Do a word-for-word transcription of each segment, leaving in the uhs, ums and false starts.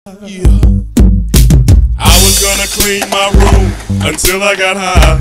Yeah. I was gonna clean my room until I got high.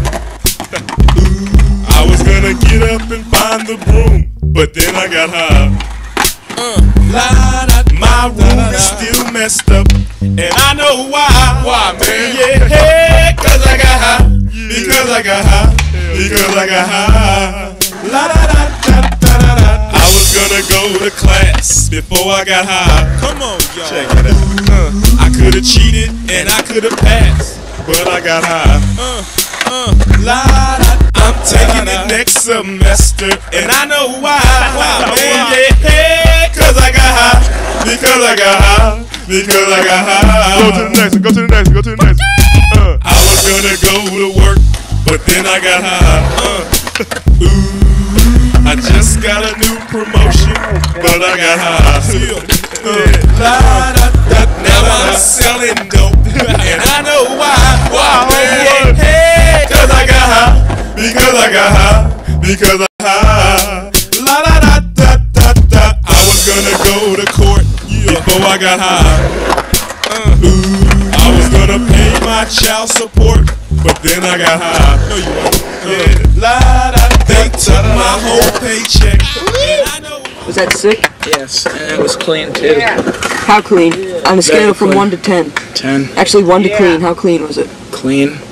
I was gonna get up and find the broom, but then I got high. Uh, my room is still messed up, and I know why. Why, man? Yeah, hey, cause I got high. Because I got high. Because I got high. La da da da da da da. I was gonna go to class before I got high. Come on, y'all. Check it out. Uh, I could've cheated and I could've passed, but I got high. Uh, uh, la da. I'm taking it next semester, and I know why. Why, man? Yeah, hey, cause I got high. Because I got high. Because I got high. Go to the next one. Go to the next one. Go to the next one. Uh. I was gonna go to work, but then I got high. Uh, ooh, I just got a new promotion, but I got high. Uh, now I'm selling dope, and I know why. Why, man? Hey, cause I got high. Because I got high. Because I got high. La da da da da da. I was gonna go to court before I got high. Uh, ooh, I was gonna pay my child support, but then I got high. No, you weren't. Yeah. La, da, they took my whole paycheck. And I know. Was that sick? Yes, and it was clean too. How clean? On a scale from one to ten. Ten. Actually, one to clean. How clean was it? Clean.